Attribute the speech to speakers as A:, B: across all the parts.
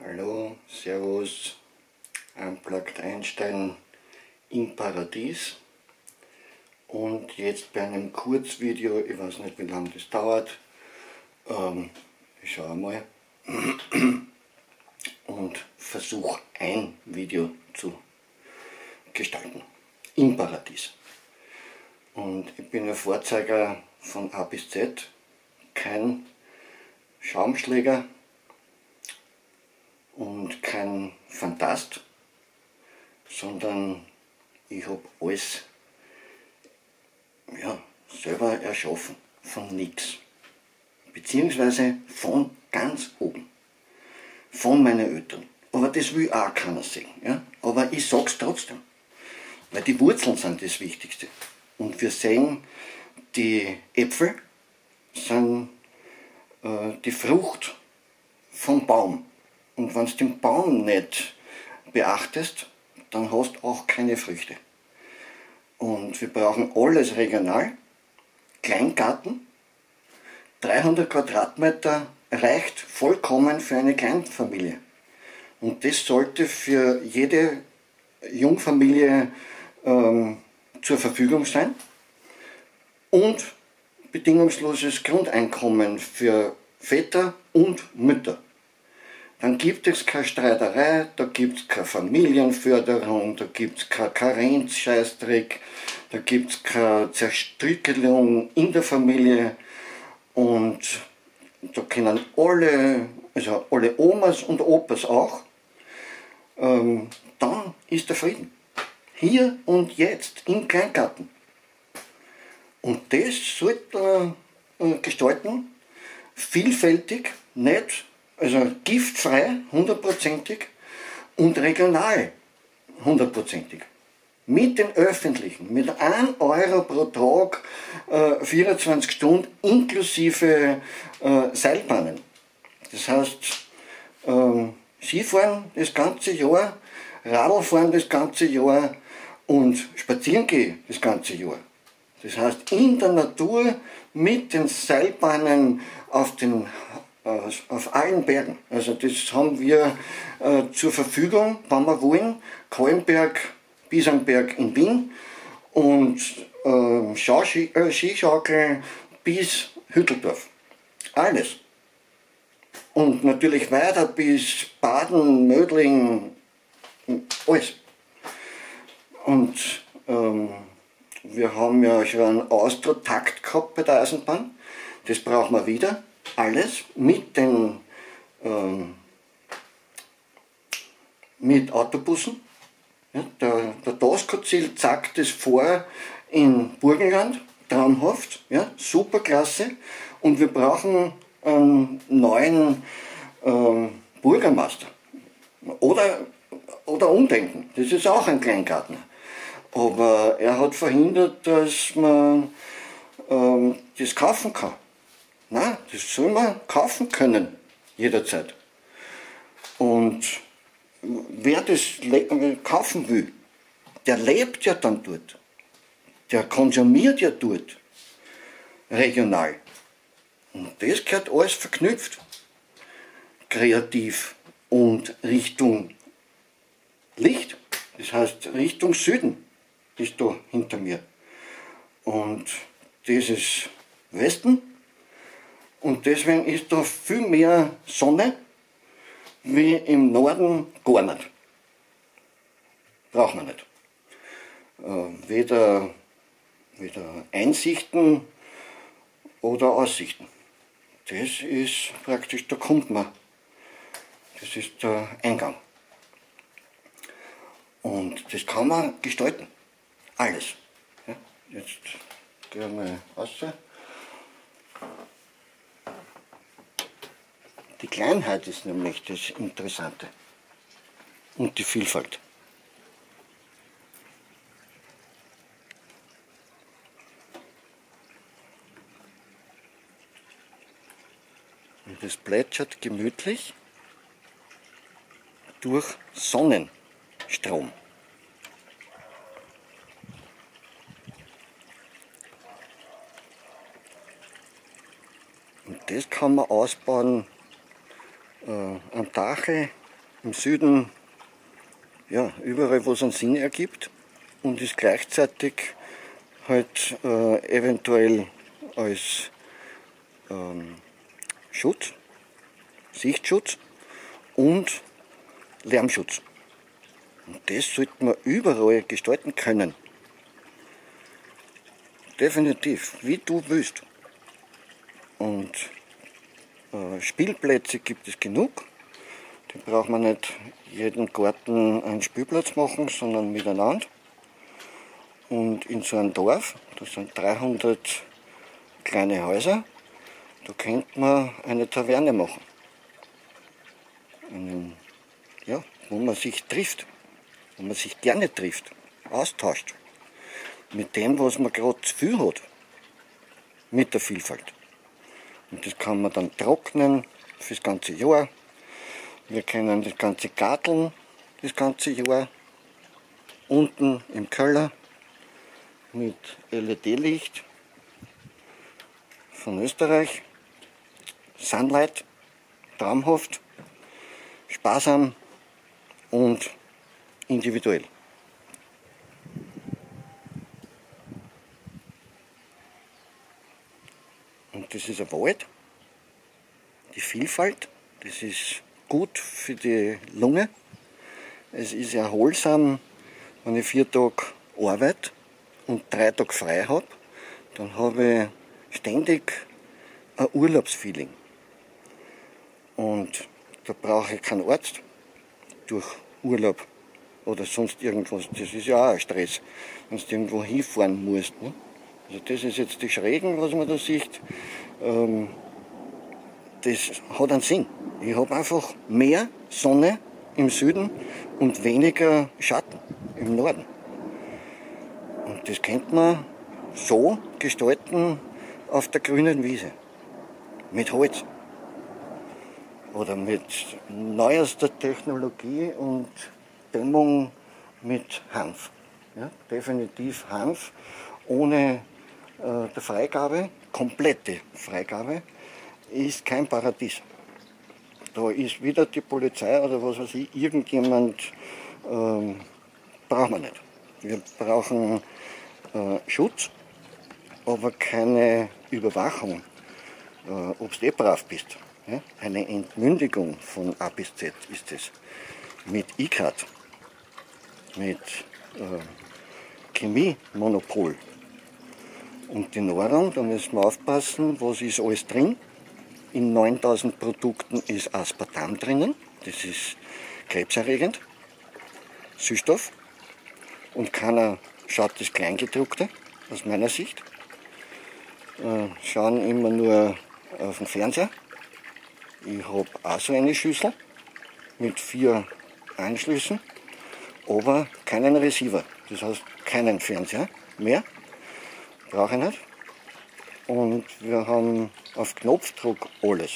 A: Hallo, Servus, Unplugged Einstein im Paradies. Und jetzt bei einem Kurzvideo, ich weiß nicht wie lange das dauert, ich schaue mal und versuche ein Video zu gestalten im Paradies. Und ich bin ein Vorzeiger von A bis Z, kein Schaumschläger und kein Fantast, sondern ich habe alles selber erschaffen, von nichts, beziehungsweise von ganz oben, von meinen Eltern. Aber das will auch keiner sehen. Ja? Aber ich sage es trotzdem, weil die Wurzeln sind das Wichtigste. Und wir sehen, die Äpfel sind die Frucht vom Baum. Und wenn du den Baum nicht beachtest, dann hast du auch keine Früchte. Und wir brauchen alles regional. Kleingarten, 300 Quadratmeter reicht vollkommen für eine Kleinfamilie. Und das sollte für jede Jungfamilie zur Verfügung sein. Und bedingungsloses Grundeinkommen für Väter und Mütter. Dann gibt es keine Streiterei, da gibt es keine Familienförderung, da gibt es keinen Karenzscheißdreck, da gibt es keine Zerstückelung in der Familie und da können alle, also alle Omas und Opas auch, dann ist der Frieden. Hier und jetzt im Kleingarten. Und das sollte man gestalten, vielfältig, nicht, also giftfrei, 100%ig und regional, 100%ig. Mit den Öffentlichen, mit 1 Euro pro Tag, 24 Stunden inklusive Seilbahnen. Das heißt, Skifahren das ganze Jahr, Radlfahren das ganze Jahr und spazieren gehen das ganze Jahr. Das heißt, in der Natur mit den Seilbahnen auf allen Bergen. Also das haben wir zur Verfügung, wenn wir wollen. Kahlenberg, Bisangberg in Wien und Skischaukel bis Hütteldorf. Alles. Und natürlich weiter bis Baden, Mödling, alles. Und wir haben ja schon einen Austro-Takt gehabt bei der Eisenbahn. Das brauchen wir wieder. Alles mit den mit Autobussen. Ja, der Doskozil zeigt das vor in Burgenland. Traumhaft, ja, super klasse. Und wir brauchen einen neuen Bürgermeister. Oder Umdenken. Das ist auch ein Kleingartner. Aber er hat verhindert, dass man das kaufen kann. Nein, das soll man kaufen können, jederzeit. Und wer das kaufen will, der lebt ja dann dort. Der konsumiert ja dort, regional. Und das gehört alles verknüpft. Kreativ und Richtung Licht, das heißt Richtung Süden. Ist da hinter mir. Und das ist Westen und deswegen ist da viel mehr Sonne wie im Norden gar nicht. Braucht man nicht. Weder Einsichten oder Aussichten. Das ist praktisch, da kommt man. Das ist der Eingang. Und das kann man gestalten. Alles. Ja, jetzt gehen wir raus. Die Kleinheit ist nämlich das Interessante. Und die Vielfalt. Und es plätschert gemütlich durch Sonnenstrom. Und das kann man ausbauen am Dache im Süden, ja, überall, wo es einen Sinn ergibt und ist gleichzeitig halt eventuell als Schutz, Sichtschutz und Lärmschutz. Und das sollte man überall gestalten können. Definitiv, wie du willst. Und Spielplätze gibt es genug. Die braucht man nicht jeden Garten einen Spielplatz machen, sondern miteinander. Und in so einem Dorf, das sind 300 kleine Häuser, da könnte man eine Taverne machen. Ja, wo man sich trifft, wo man sich gerne trifft, austauscht. Mit dem, was man gerade zu viel hat. Mit der Vielfalt. Und das kann man dann trocknen fürs ganze Jahr. Wir können das Ganze garteln das ganze Jahr. Unten im Keller mit LED-Licht von Österreich. Sunlight, traumhaft, sparsam und individuell. Und das ist ein Wald, die Vielfalt, das ist gut für die Lunge. Es ist erholsam, wenn ich 4 Tage arbeite und 3 Tage frei habe, dann habe ich ständig ein Urlaubsfeeling. Und da brauche ich keinen Arzt durch Urlaub oder sonst irgendwas. Das ist ja auch ein Stress, wenn du irgendwo hinfahren musst. Ne? Also das ist jetzt die Schrägen, was man da sieht. Das hat einen Sinn. Ich habe einfach mehr Sonne im Süden und weniger Schatten im Norden. Und das könnte man so gestalten auf der grünen Wiese. Mit Holz. Oder mit neuester Technologie und Dämmung mit Hanf. Ja, definitiv Hanf ohne der Freigabe, komplette Freigabe, ist kein Paradies. Da ist wieder die Polizei oder was weiß ich, irgendjemand brauchen wir nicht. Wir brauchen Schutz, aber keine Überwachung, ob du brav bist. Ja? Eine Entmündigung von A bis Z ist es. Mit ICAT, mit Chemiemonopol. Und die Nahrung, da müssen wir aufpassen, was ist alles drin. In 9000 Produkten ist Aspartam drinnen, das ist krebserregend, Süßstoff. Und keiner schaut das Kleingedruckte, aus meiner Sicht. Schauen immer nur auf den Fernseher. Ich habe auch so eine Schüssel mit 4 Anschlüssen, aber keinen Receiver. Das heißt, keinen Fernseher mehr. Brauche ich nicht. Und wir haben auf Knopfdruck alles.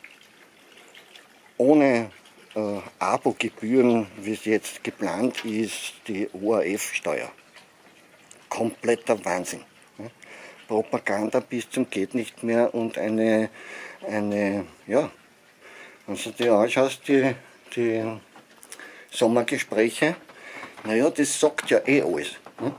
A: Ohne Abo-Gebühren, wie es jetzt geplant ist, die ORF-Steuer. Kompletter Wahnsinn. Ja. Propaganda bis zum geht nicht mehr und ja, wenn du dir anschaust, die Sommergespräche, naja, das sagt ja eh alles. Ne?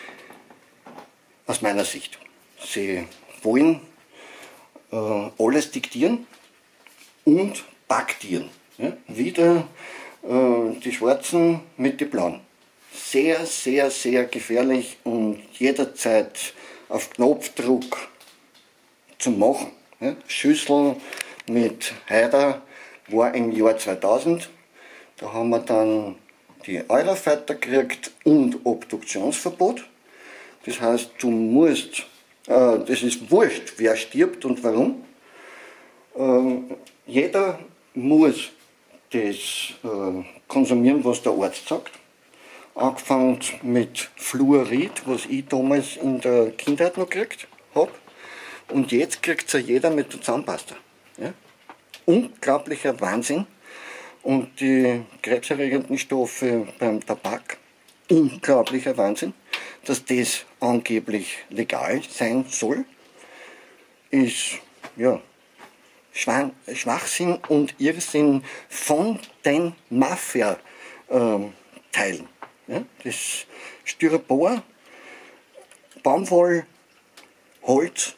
A: Aus meiner Sicht. Sie wollen alles diktieren und paktieren. Ja? Wieder die Schwarzen mit den Blauen. Sehr, sehr, sehr gefährlich und jederzeit auf Knopfdruck zu machen. Ja? Schüssel mit Haider war im Jahr 2000. Da haben wir dann die Eurofighter gekriegt und Obduktionsverbot. Das heißt, du musst, das ist wurscht, wer stirbt und warum. Jeder muss das konsumieren, was der Arzt sagt. Angefangen mit Fluorid, was ich damals in der Kindheit noch gekriegt habe. Und jetzt kriegt es ja jeder mit der Zahnpasta. Ja? Unglaublicher Wahnsinn. Und die krebserregenden Stoffe beim Tabak, unglaublicher Wahnsinn. Dass das angeblich legal sein soll, ist ja Schwachsinn und Irrsinn von den Mafia-Teilen. Ja? Das Styropor, Baumwoll, Holz,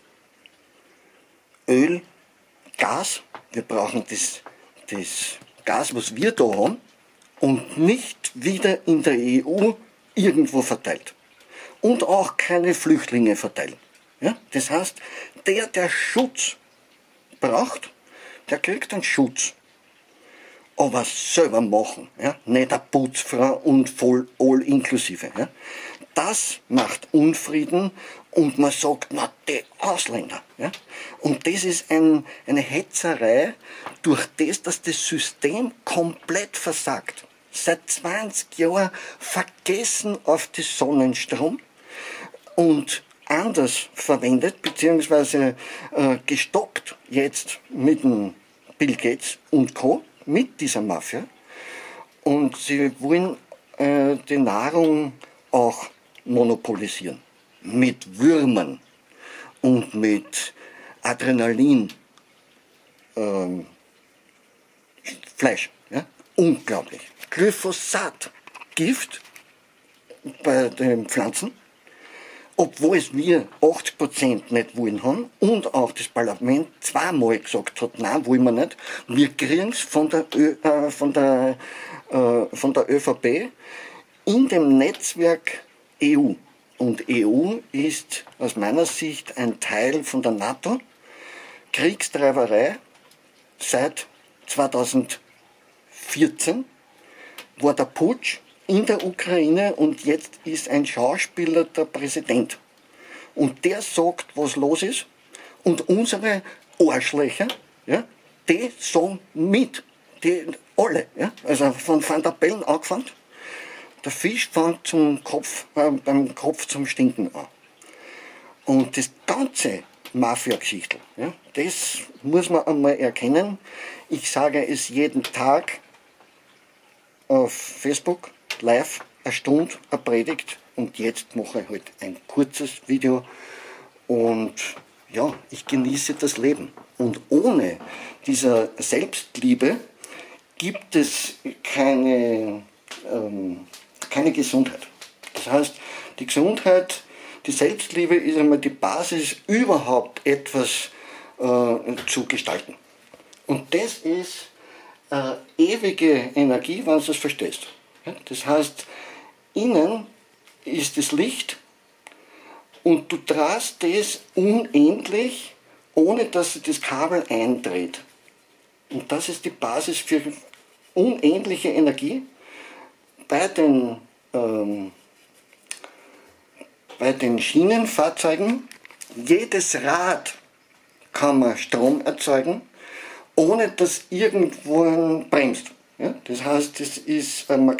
A: Öl, Gas. Wir brauchen das Gas, was wir da haben, und nicht wieder in der EU irgendwo verteilt. Und auch keine Flüchtlinge verteilen. Ja? Das heißt, der Schutz braucht, der kriegt einen Schutz. Aber selber machen, ja? Nicht eine Putzfrau und voll all inklusive. Ja? Das macht Unfrieden und man sagt, na, die Ausländer. Ja? Und das ist eine Hetzerei, durch das, dass das System komplett versagt. Seit 20 Jahren vergessen auf den Sonnenstrom und anders verwendet, beziehungsweise gestoppt jetzt mit dem Bill Gates und Co., mit dieser Mafia. Und sie wollen die Nahrung auch monopolisieren. Mit Würmern und mit Adrenalin, Fleisch. Ja? Unglaublich. Glyphosat, Gift bei den Pflanzen, obwohl es wir 80% nicht wollen haben und auch das Parlament zweimal gesagt hat, nein, wollen wir nicht. Wir kriegen es von der ÖVP in dem Netzwerk EU. Und EU ist aus meiner Sicht ein Teil von der NATO. Kriegstreiberei seit 2014 war der Putsch in der Ukraine und jetzt ist ein Schauspieler der Präsident. Und der sagt, was los ist. Und unsere Arschlöcher, ja, die sagen mit. Die alle. Ja, also von Van der Bellen angefangen. Der Fisch fängt beim Kopf zum Stinken an. Und das ganze Mafia-Geschichte, ja, das muss man einmal erkennen. Ich sage es jeden Tag auf Facebook, live, eine Stunde, eine Predigt, und jetzt mache ich halt ein kurzes Video und ja, ich genieße das Leben. Und ohne dieser Selbstliebe gibt es keine Gesundheit. Das heißt, die Gesundheit, die Selbstliebe ist einmal die Basis, überhaupt etwas zu gestalten. Und das ist ewige Energie, wenn du es verstehst. Ja? Das heißt, innen ist das Licht und du drehst das unendlich, ohne dass sich das Kabel eindreht. Und das ist die Basis für unendliche Energie. Bei den Schienenfahrzeugen, jedes Rad kann man Strom erzeugen, ohne dass irgendwo bremst. Ja? Das heißt, das ist ein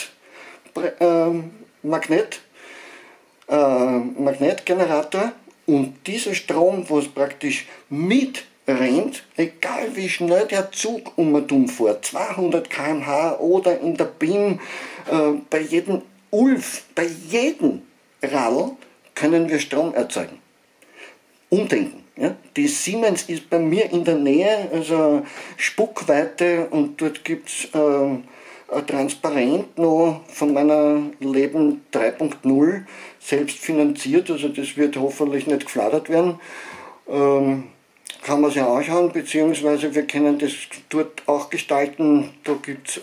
A: Magnetgenerator, und dieser Strom, was praktisch mitrennt, egal wie schnell der Zug fährt, 200 km/h oder in der BIM, bei jedem Ulf, bei jedem Radl können wir Strom erzeugen. Umdenken. Ja? Die Siemens ist bei mir in der Nähe, also Spuckweite, und dort gibt es ein Transparent noch von meiner Leben 3.0, selbst finanziert, also das wird hoffentlich nicht gefladert werden. Kann man sich anschauen, beziehungsweise wir können das dort auch gestalten. Da gibt es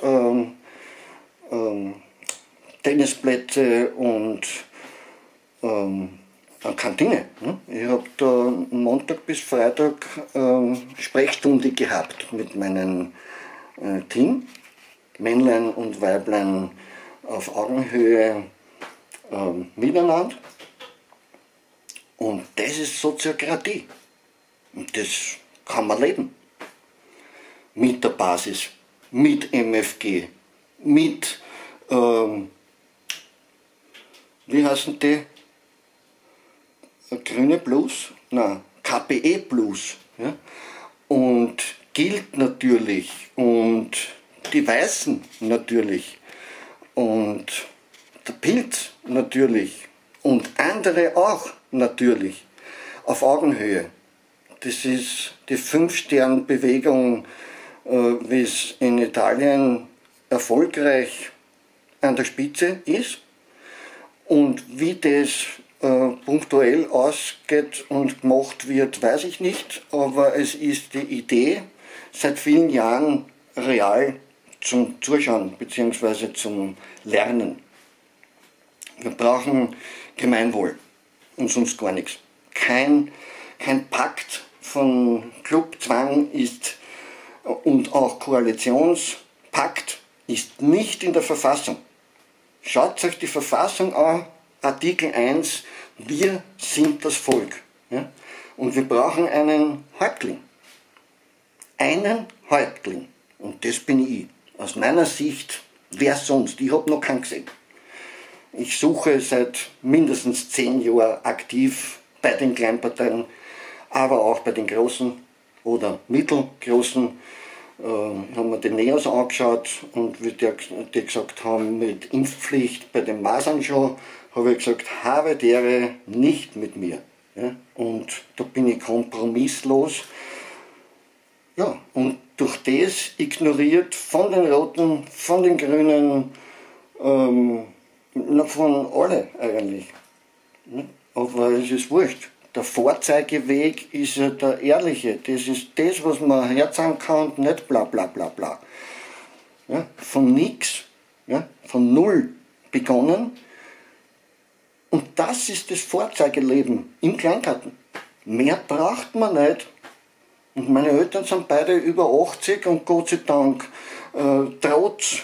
A: Tennisplätze und eine Kantine. Ne? Ich habe da Montag bis Freitag Sprechstunde gehabt mit meinem Team. Männlein und Weiblein auf Augenhöhe miteinander. Und das ist Soziokratie. Und das kann man leben. Mit der Basis, mit MFG, mit, wie heißen die? Grüne Plus? Nein, KPE Plus. Ja? Und gilt natürlich. Und die Weißen natürlich. Und der Pilz natürlich. Und andere auch natürlich. Auf Augenhöhe. das ist die Fünf-Stern-Bewegung, wie es in Italien erfolgreich an der Spitze ist. Und wie das punktuell ausgeht und gemacht wird, weiß ich nicht, aber es ist die Idee seit vielen Jahren real zum Zuschauen bzw. zum Lernen. Wir brauchen Gemeinwohl und sonst gar nichts. Kein Pakt von Clubzwang ist und auch Koalitionspakt ist nicht in der Verfassung. Schaut euch die Verfassung an, Artikel 1, wir sind das Volk. Ja? Und wir brauchen einen Häuptling. Einen Häuptling. Und das bin ich. Aus meiner Sicht, wer sonst? Ich habe noch keinen gesehen. Ich suche seit mindestens 10 Jahren aktiv bei den Kleinparteien, aber auch bei den großen oder mittelgroßen. Haben wir den NEOS angeschaut und wie die gesagt haben, mit Impfpflicht bei den Masern schon, habe ich gesagt, habe dere nicht mit mir. Ja? Und da bin ich kompromisslos. Ja, und durch das ignoriert von den Roten, von den Grünen, von alle eigentlich. Ja? Aber es ist wurscht. Der Vorzeigeweg ist ja der ehrliche. Das ist das, was man herzahlen kann, nicht bla bla bla bla. Ja, von nichts, ja, von null begonnen. Und das ist das Vorzeigeleben im Kleingarten. Mehr braucht man nicht. Und meine Eltern sind beide über 80 und Gott sei Dank trotz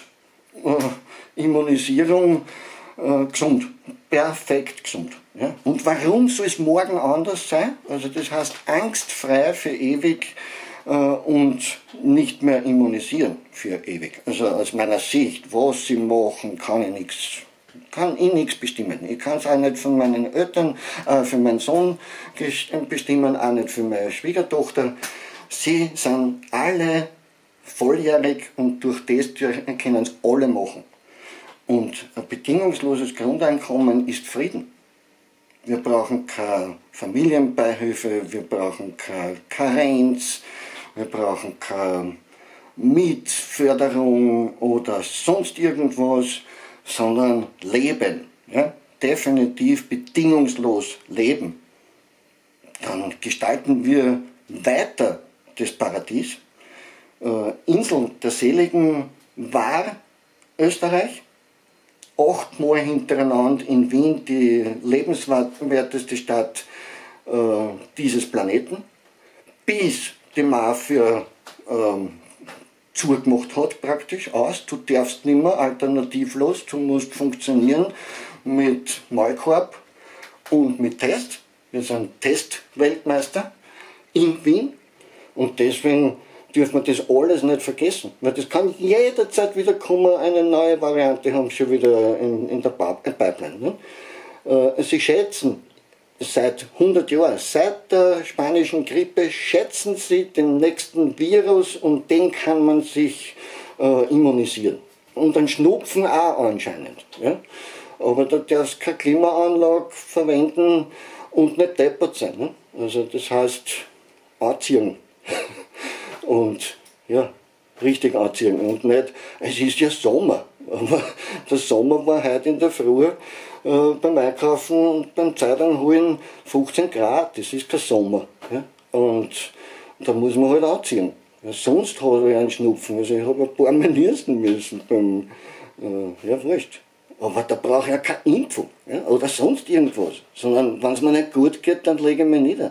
A: Immunisierung gesund. Perfekt gesund. Ja? Und warum soll es morgen anders sein? Also das heißt angstfrei für ewig und nicht mehr immunisieren für ewig. Also aus meiner Sicht, was sie machen, kann ich nichts bestimmen. Ich kann es auch nicht von meinen Eltern, für meinen Sohn bestimmen, auch nicht für meine Schwiegertochter. Sie sind alle volljährig und durch das können es alle machen. Und ein bedingungsloses Grundeinkommen ist Frieden. Wir brauchen keine Familienbeihilfe, wir brauchen keine Karenz, wir brauchen keine Mietförderung oder sonst irgendwas, sondern Leben. Ja? Definitiv bedingungslos leben. Dann gestalten wir weiter das Paradies. Insel der Seligen war Österreich. 8-mal hintereinander in Wien die lebenswerteste Stadt dieses Planeten, bis die Mafia zugemacht hat praktisch aus. Du darfst nicht mehr alternativlos, du musst funktionieren mit Maulkorb und mit Test. Wir sind Testweltmeister in Wien und deswegen dürfen wir das alles nicht vergessen, weil das kann jederzeit wieder kommen, eine neue Variante haben sie schon wieder in der Pipeline. Ne? Sie schätzen seit 100 Jahren, seit der spanischen Grippe, schätzen sie den nächsten Virus und den kann man sich immunisieren. Und dann Schnupfen auch anscheinend. Ja? Aber da darfst du keine Klimaanlage verwenden und nicht deppert sein. Ne? Also das heißt anziehen. Und ja, richtig anziehen und nicht, es ist ja Sommer, aber der Sommer war heute in der Früh beim Einkaufen und beim Zeitung holen 15 Grad, das ist kein Sommer. Ja? Und da muss man halt anziehen. Ja, sonst habe ich einen Schnupfen, also ich habe ein paar Mal nirsten müssen beim, ja wurscht. Aber da brauche ich ja keine Impfung, ja? Oder sonst irgendwas, sondern wenn es mir nicht gut geht, dann lege ich mich nieder.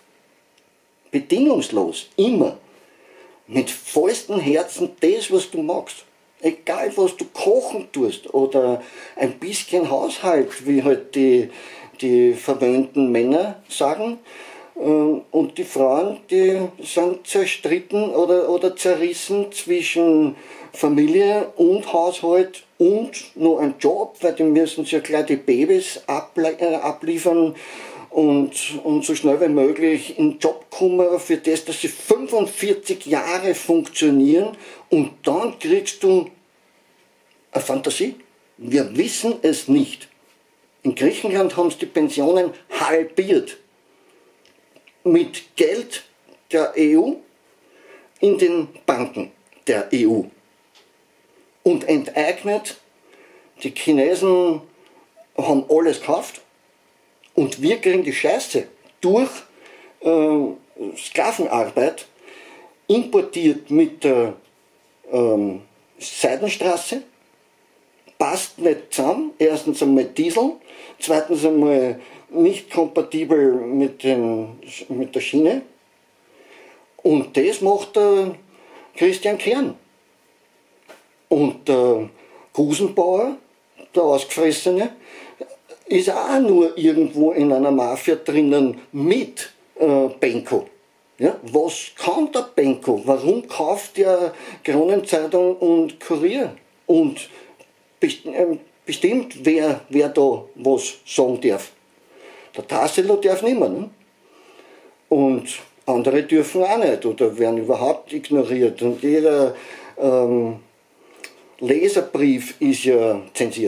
A: Bedingungslos, immer. Mit vollstem Herzen das, was du magst. Egal, was du kochen tust oder ein bisschen Haushalt, wie halt die verwöhnten Männer sagen. Und die Frauen, die sind zerstritten oder zerrissen zwischen Familie und Haushalt und noch einen Job, weil die müssen sich ja gleich die Babys abliefern. Und so schnell wie möglich in den Job kommen, für das, dass sie 45 Jahre funktionieren und dann kriegst du eine Fantasie. Wir wissen es nicht. In Griechenland haben sie die Pensionen halbiert. Mit Geld der EU in den Banken der EU und enteignet. Die Chinesen haben alles gekauft und wir kriegen die Scheiße durch Sklavenarbeit, importiert mit der Seidenstraße, passt nicht zusammen. Erstens einmal Diesel, zweitens einmal nicht kompatibel mit der Schiene. Und das macht der Christian Kern. Und der Gusenbauer, der Ausgefressene, ist auch nur irgendwo in einer Mafia drinnen mit Benko. Ja? Was kann der Benko? Warum kauft der Kronenzeitung und Kurier? Und bestimmt, wer da was sagen darf. Der Tassilo darf nicht mehr. Ne? Und andere dürfen auch nicht oder werden überhaupt ignoriert. Und jeder Leserbrief ist ja zensiert.